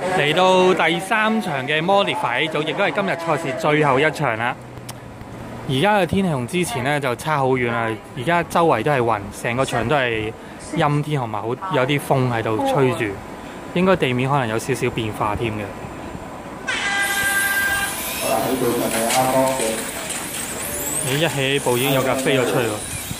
嚟到第3場嘅 Modify 組，亦都係今日賽事最後一場啦。而家嘅天氣同之前咧就差好遠啦，而家周圍都係雲，成個場都係陰天同埋有啲風喺度吹住，應該地面可能有少少變化添嘅。你一起步已經有架飛咗出去喎，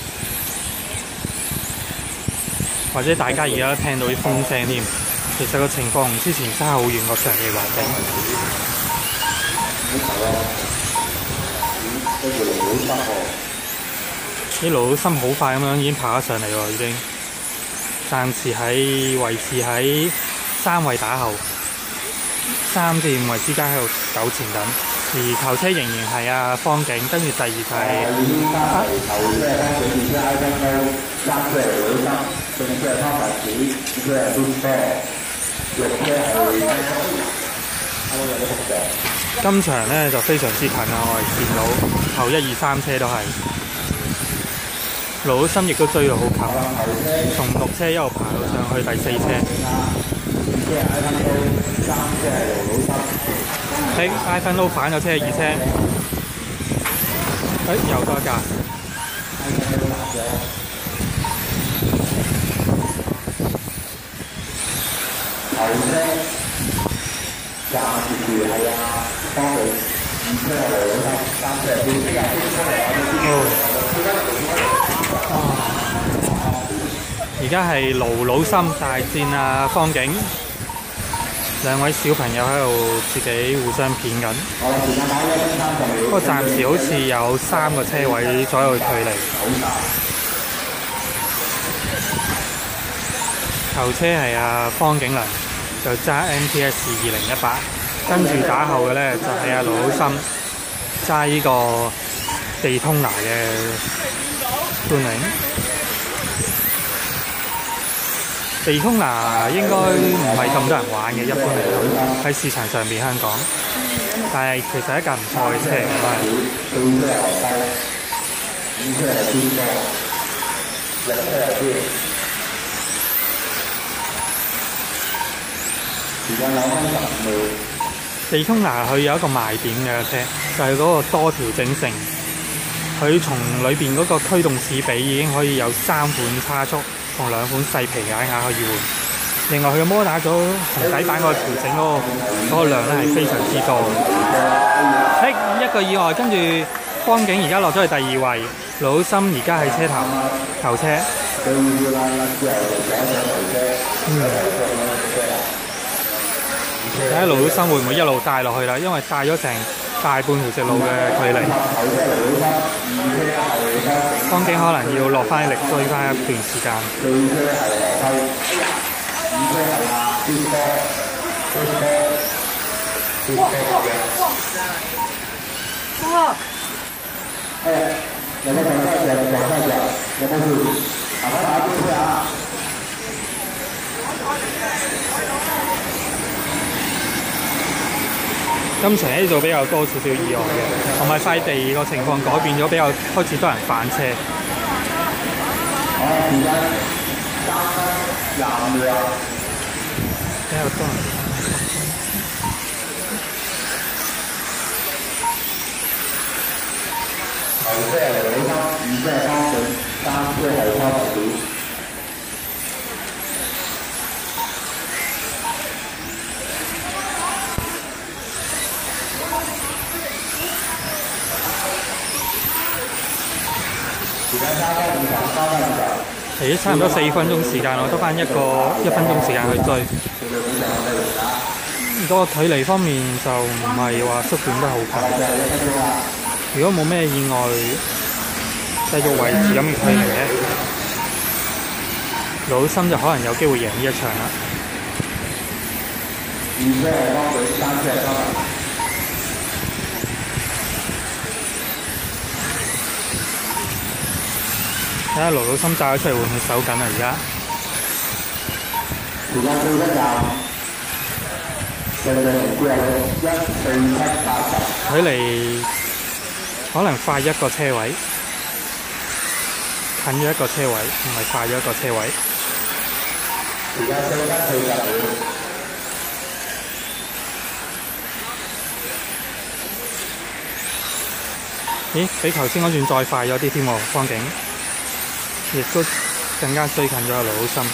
或者大家而家聽到啲風聲添。其實個情況同之前差好遠個場嘅環境。啲盧森好快咁樣已經爬咗上嚟喎，已經暫時維持喺3位打後，3至5位之間喺度糾纏緊。而頭車仍然係方景，跟住第二就係今場咧就非常之近啦，我哋見到後1、2、3車都係盧森，亦都追到好近，從6車一路爬到上去第4車。iPhone 反咗車2車，又多一架。頭車暫時係幫佢2車係盧森，3車係而家係盧森大戰方景。兩位小朋友喺度自己互相片緊，不過暫時好似有3個車位左右嘅距離。頭車係方景倫，就揸 MTS 2018，跟住打後嘅咧就係盧森揸呢個地通拿嘅冠領。地通拿應該唔係咁多人玩嘅，一般嚟講喺市場上邊香港，但係其實係一架唔錯嘅車嚟嘅。地通拿佢有一個賣點嘅車，就係嗰個多調整性，佢從裏邊嗰個驅動齒比已經可以有3款差速。同2款細皮眼可以換，另外佢嘅摩打組同底板嗰個調整嗰個量咧係非常之多。一個意外，跟住方景而家落咗去第2位，盧森而家係車頭車。睇下盧森會唔會一路帶落去啦？因為帶咗成大半條直路嘅距離。方景可能要落翻力追翻一段時間。今場呢度比較多少少意外嘅，同埋塊地個情況改變咗，比較開始多人反車。比較多人。頭車係盧森，2車係方景，3車係方景。嚟咗差唔多4分鐘時間，我得翻1分鐘時間去追。個距離方面就唔係話縮短得好近。如果冇咩意外，繼續維持咁嘅距離咧，盧森就可能有機會贏呢一場啦。睇下盧森炸咗出嚟會唔會手緊啊？而家距離可能快1個車位，近咗1個車位，唔係快咗1個車位。 咦，比頭先嗰段再快咗啲添喎，方景，亦都更加追近咗阿盧好心。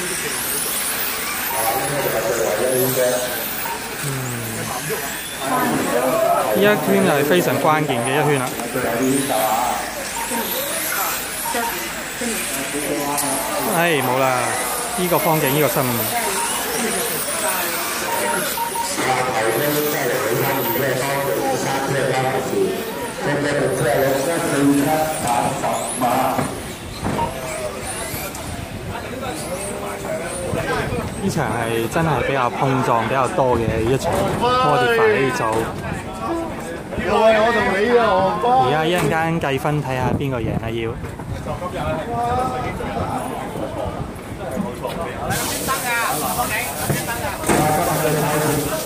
呢一圈就係非常關鍵嘅一圈啦。唉，冇啦，呢個方景呢個失誤。呢場係真係比較碰撞比較多嘅一場摩碟快就。而家一陣間計分睇下邊個贏啦要。